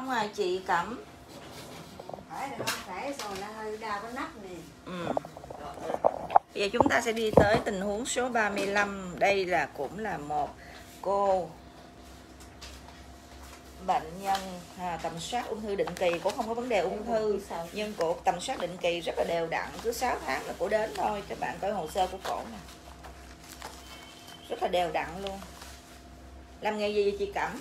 không à chị Cẩm? Phải là không phải rồi là hơi đau cái nắp này. Bây giờ chúng ta sẽ đi tới tình huống số 35. Đây là cũng là một cô bệnh nhân tầm soát ung thư định kỳ, cũng không có vấn đề ung thư, nhưng cổ tầm soát định kỳ rất là đều đặn, cứ 6 tháng là cổ đến thôi. Các bạn coi hồ sơ của cổ nè, rất là đều đặn luôn. Làm nghề gì vậy chị Cẩm?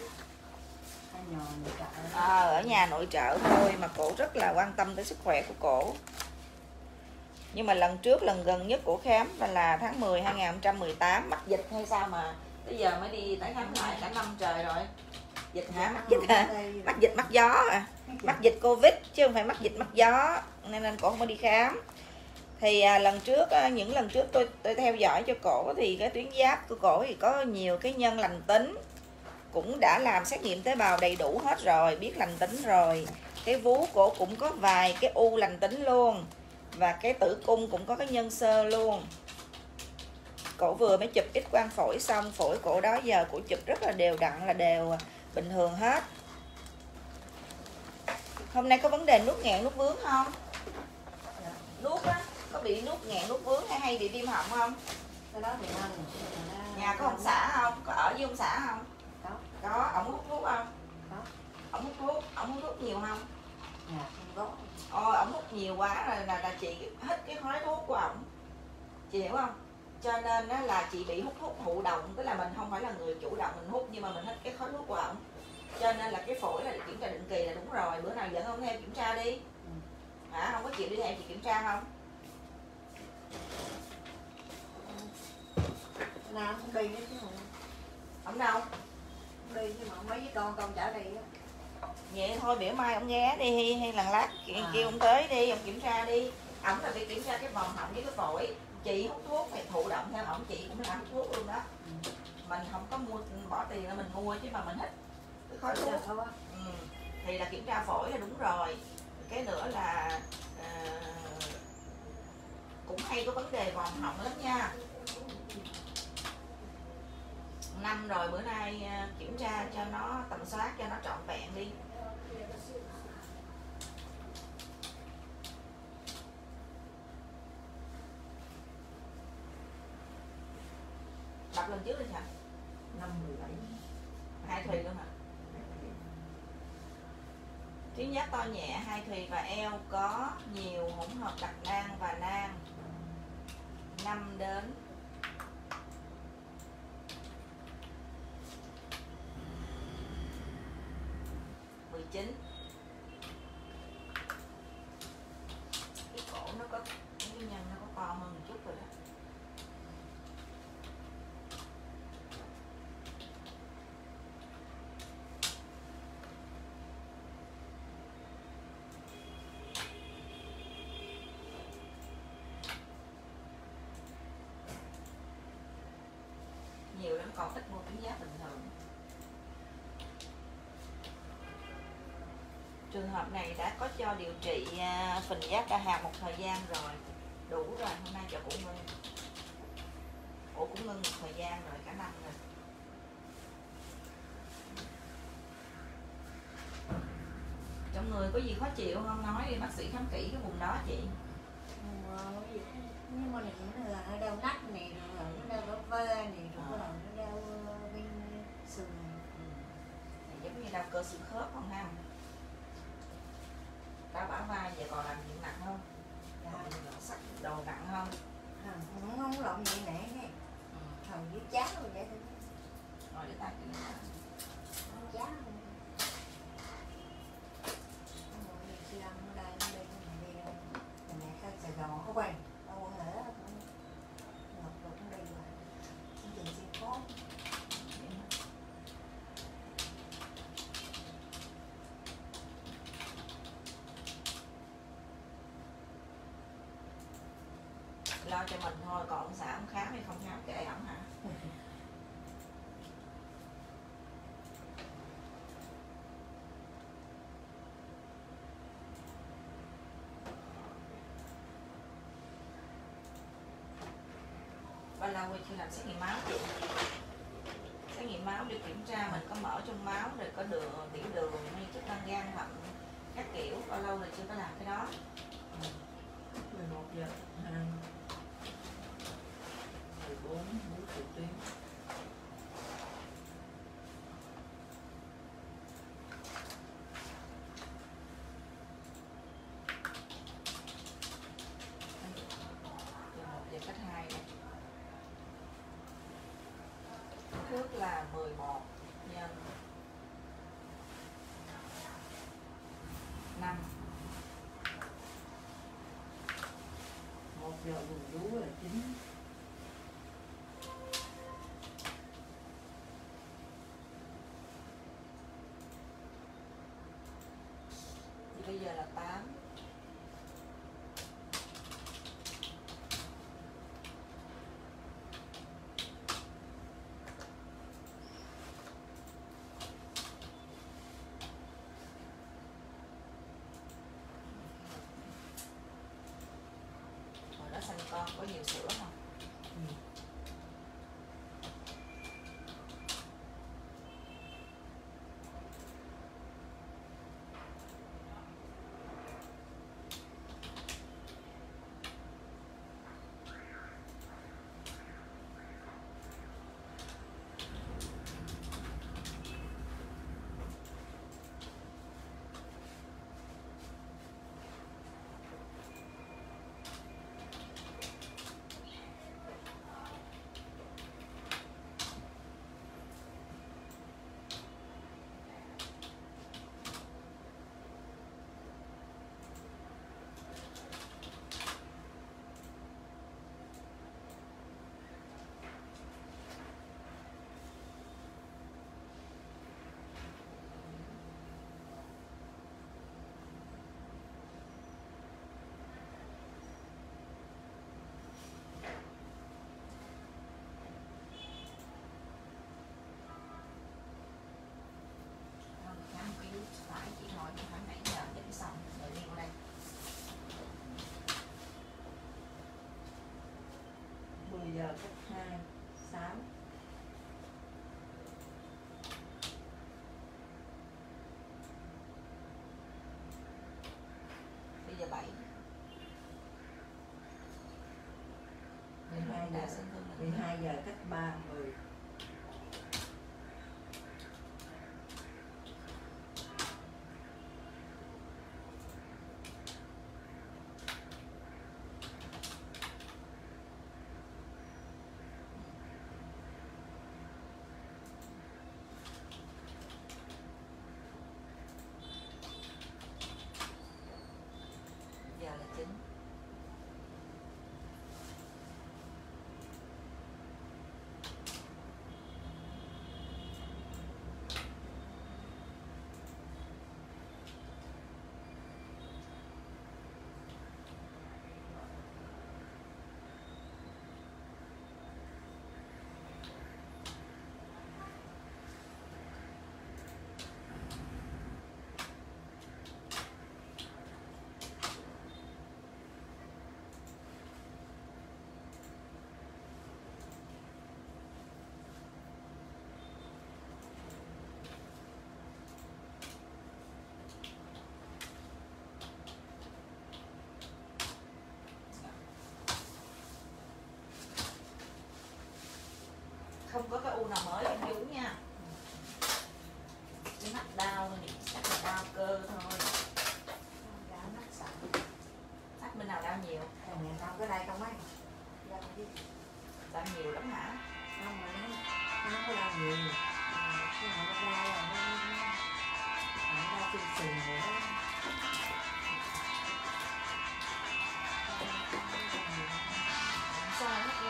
Ở nhà nội trợ thôi, mà cổ rất là quan tâm tới sức khỏe của cổ. Nhưng mà lần trước, lần gần nhất cổ khám là tháng 10 2018, mắc dịch hay sao mà bây giờ mới đi tái khám lại, cả năm trời rồi. Dịch hả? Mắc dịch hả? Mắc dịch mắc gió à? Mắc dịch Covid chứ không phải mắc dịch mắc gió, nên cổ không có đi khám. Thì lần trước, những lần trước tôi theo dõi cho cổ thì cái tuyến giáp của cổ thì có nhiều cái nhân lành tính, cũng đã làm xét nghiệm tế bào đầy đủ hết rồi, biết lành tính rồi. Cái vú cổ cũng có vài cái u lành tính luôn, và cái tử cung cũng có cái nhân xơ luôn. Cổ vừa mới chụp X quang phổi xong, phổi cổ đó giờ cổ chụp rất là đều đặn, là đều bình thường hết. Hôm nay có vấn đề nuốt nghẹn nuốt vướng không? Nuốt á, có bị nuốt nghẹn nuốt vướng hay bị viêm họng không? Cái đó thì ngon. Nhà có ông xã không? Có ở với ông xã không? Có. Ổng hút thuốc không? Có. Ổng hút thuốc, ổng hút thuốc nhiều không? Dạ, không có. Ổng hút nhiều quá rồi là chị hết cái khói thuốc của ổng, chị hiểu không? Cho nên đó là chị bị hút thuốc thụ động, tức là mình không phải là người chủ động mình hút, nhưng mà mình hết cái khói thuốc của ổng. Cho nên là cái phổi là kiểm tra định kỳ là đúng rồi. Bữa nào dẫn ông theo kiểm tra đi. Hả? Không có chịu đi theo chị kiểm tra không? Nào không đi nữa chứ không. Ông đâu? Không đi chứ mà mấy với con chở đi á. Vậy thôi bữa mai ông ghé đi, hay lần lát kêu ông tới đi, ông kiểm tra đi. Ổng là phải kiểm tra cái vòng họng với cái phổi. Chị hút thuốc thì thụ động theo ổng, chị cũng là hút thuốc luôn đó. Mình không có mua bỏ tiền là mình mua, chứ mà mình hít cái khói thuốc thì là kiểm tra phổi là đúng rồi. Cái nữa là cũng hay có vấn đề vòng họng lắm nha. Năm rồi, bữa nay kiểm tra cho nó, tầm soát cho nó trọn vẹn đi. Đọc lần trước đi hả? Năm 17. Hai thùy luôn hả? Tuyến giáp to nhẹ, hai thùy và eo có nhiều hỗn hợp đặc nang và nang. 5 đến 19. Cái cổ nó có, cái nhân nó có to hơn một chút rồi đó. Nhiều lắm, còn ít mua tuyến giáp bình thường. Trường hợp này đã có cho điều trị phình giáp đa hạt một thời gian rồi, đủ rồi. Hôm nay cho cũng ngưng, cũng ngưng một thời gian rồi, cả năm rồi. Trong người có gì khó chịu không, nói đi, bác sĩ khám kỹ cái vùng đó chị. Nhưng mà nó là nó đau nách này, rồi nó đau ở vai này, rồi nó đau bên sườn này. Giống như đau cơ xương khớp không ha? Đau bả vai, giờ còn làm chuyện nặng không? Sắc đồ nặng không? Không lộn gì nè. Thằng dưới chán rồi vậy thôi. Rồi để ta kiểm tra. Chán không? Sài Gòn có quen đâu quan hệ Ngọc rồi cũng đi rồi chương trình xin có lo cho mình thôi, còn ông xã ông khám hay không khám kệ ổng hả? Bao lâu chưa làm xét nghiệm máu chị? xét nghiệm máu để kiểm tra mình có mỡ trong máu, rồi có đường, tiểu đường hay chức năng gan thận các kiểu. Bao lâu rồi chưa có làm cái đó? 11 giờ 2 14 tiếng. Cách 2 này. Thước là 11 nhân 5. 1 giờ buồn rú là 9. Thì bây giờ là 8. Sanh con có nhiều sữa không? Phải chị thôi, khoảng 7 giờ chỉnh xong rồi đi qua đây. 10 giờ cách 2 6. Bây giờ 7. 12 giờ cách 3 10. Giờ là 9. Không có cái u nào mới em Dũng nha. Cái mắt đau thôi, chắc là đau cơ thôi. Đã mắt sẵn. Mắt bên nào đau nhiều? Đau cái đây không ấy. Đau nhiều lắm hả? Không mà nó có đau nhiều. Cái này nó đau là nó đau trên sườn rồi đó. Không sao hết nha.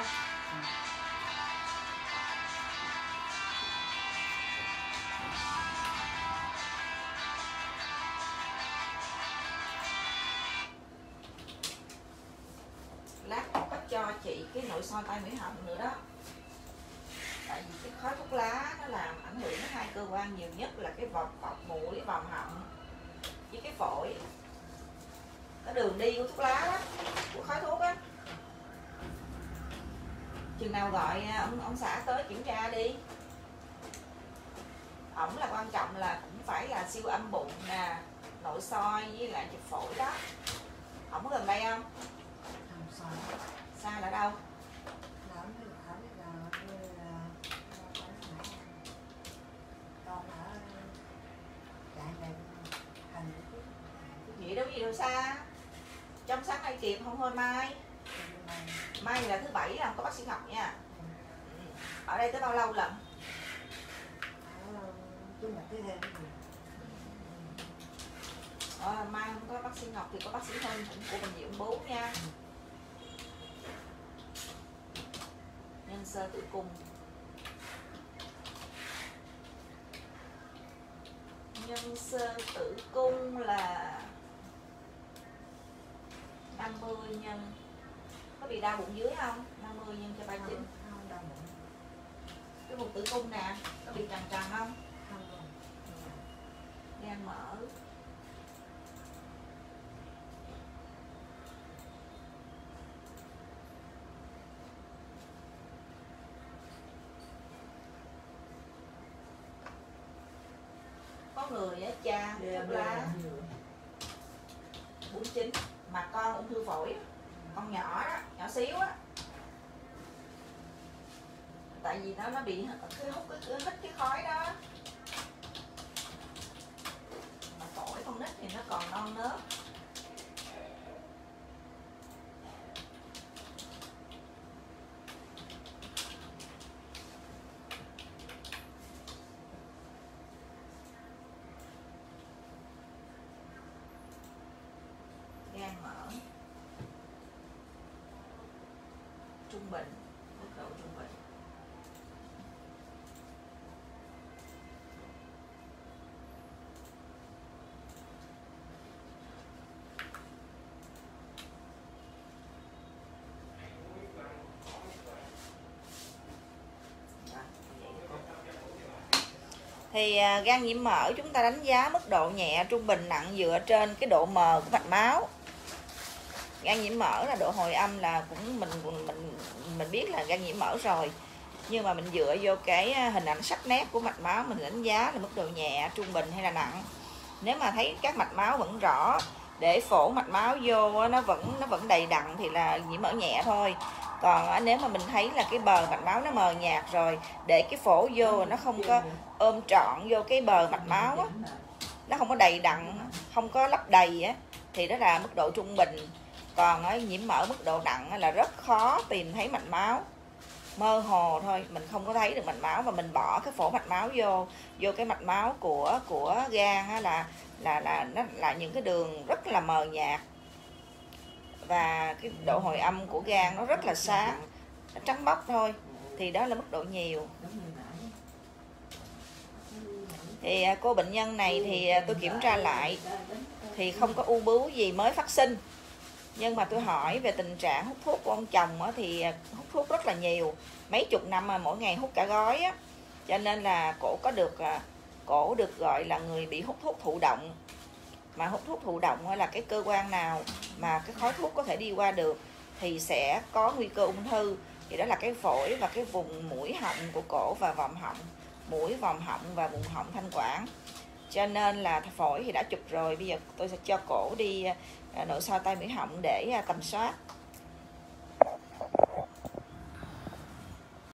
Lát có cho chị cái nội soi tai mũi họng nữa đó. Tại vì cái khói thuốc lá nó làm ảnh hưởng đến hai cơ quan nhiều nhất là cái vòng mũi, vòng họng với cái phổi. Cái đường đi của thuốc lá đó, của khói thuốc á. Chừng nào gọi ông xã tới kiểm tra đi. ổng là quan trọng là cũng phải là siêu âm bụng nè, nội soi với lại chụp phổi đó. Ổng có gần đây không? Không sao. Xa là đâu? Vậy đâu gì đâu xa. Trong sáng nay kịp không thôi mai. Mai là thứ bảy là không có bác sĩ Ngọc nha. Ở đây tới bao lâu lận? Mai không có bác sĩ Ngọc thì có bác sĩ Hân cũng của bệnh viện 4 nha. Nhân sơ tử cung. Nhân sơ tử cung là 50 nhân. Có bị đau bụng dưới không? 50 nhân cho 39. Không đau bụng. Cái vùng tử cung nè, có bị trằn trằn không? Không. Gan mở. Có người á cha thuốc lá 49 mà con ung thư phổi, con nhỏ đó, nhỏ xíu á. Tại vì nó bị cái hút cái hít cái khói đó. Mà phổi con nít thì nó còn non nớt. Gan mở trung bình, mức độ trung bình. Thì gan nhiễm mỡ chúng ta đánh giá mức độ nhẹ, trung bình, nặng dựa trên cái độ mờ của mạch máu. Gan nhiễm mỡ là độ hồi âm là cũng mình biết là gan nhiễm mỡ rồi, nhưng mà mình dựa vô cái hình ảnh sắc nét của mạch máu mình đánh giá là mức độ nhẹ, trung bình hay là nặng. Nếu mà thấy các mạch máu vẫn rõ, để phổ mạch máu vô nó vẫn đầy đặn thì là nhiễm mỡ nhẹ thôi. Còn nếu mà mình thấy là cái bờ mạch máu nó mờ nhạt rồi, để cái phổ vô nó không có ôm trọn vô cái bờ mạch máu á, nó không có đầy đặn, không có lấp đầy á, thì đó là mức độ trung bình. Còn nhiễm mỡ mức độ nặng là rất khó tìm thấy mạch máu, mơ hồ thôi, mình không có thấy được mạch máu, và mình bỏ cái phổ mạch máu vô cái mạch máu của gan á, là nó là những cái đường rất là mờ nhạt, và cái độ hồi âm của gan nó rất là sáng, nó trắng bóc thôi, thì đó là mức độ nhiều. Thì cô bệnh nhân này thì tôi kiểm tra lại thì không có u bướu gì mới phát sinh, nhưng mà tôi hỏi về tình trạng hút thuốc của ông chồng á, thì hút thuốc rất là nhiều, mấy chục năm mà mỗi ngày hút cả gói á, cho nên là cổ được gọi là người bị hút thuốc thụ động. Mà hút thuốc thụ động là cái cơ quan nào mà cái khói thuốc có thể đi qua được thì sẽ có nguy cơ ung thư. Thì đó là cái phổi và cái vùng mũi họng của cổ và vòm họng, mũi, vòm họng và vùng họng thanh quản. Cho nên là phổi thì đã chụp rồi, bây giờ tôi sẽ cho cổ đi nội soi tai mũi họng để tầm soát.